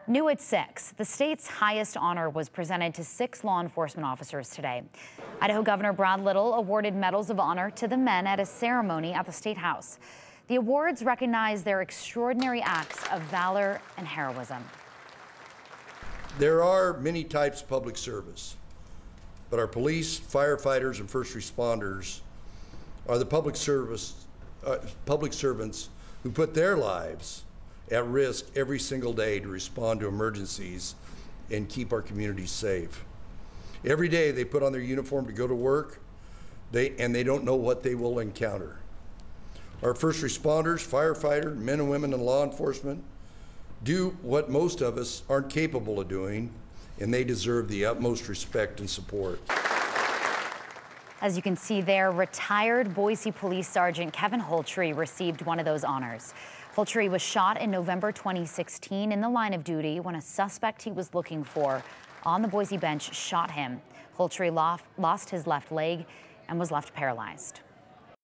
New at 6, the state's highest honor was presented to 6 law enforcement officers today. Idaho Governor Brad Little awarded medals of honor to the men at a ceremony at the State House. The awards recognize their extraordinary acts of valor and heroism. There are many types of public service, but our police, firefighters, and first responders are the public servants who put their lives at risk every single day to respond to emergencies and keep our communities safe. Every day they put on their uniform to go to work, and they don't know what they will encounter. Our first responders, firefighters, men and women in law enforcement do what most of us aren't capable of doing, and they deserve the utmost respect and support. As you can see there, retired Boise Police Sergeant Kevin Holtree received one of those honors. Holtree was shot in November 2016 in the line of duty when a suspect he was looking for on the Boise bench shot him. Holtree lost his left leg and was left paralyzed.